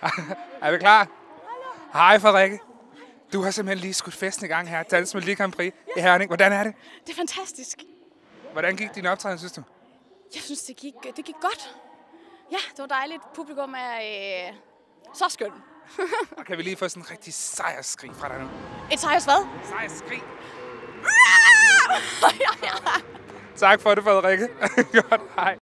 Er vi klar? Hej Frederikke. Du har simpelthen lige skudt festen i gang her. Dans med Melodi Grand Prix i Herning. Hvordan er det? Det er fantastisk. Hvordan gik din optræden, synes du? Jeg synes, det gik godt. Ja, det var dejligt. Publikum er så skøn. Og kan vi lige få sådan en rigtig sejrsskrig fra dig nu? Et sejrs hvad? Sejrsskrig. Tak for det, Frederikke. Godt, hej.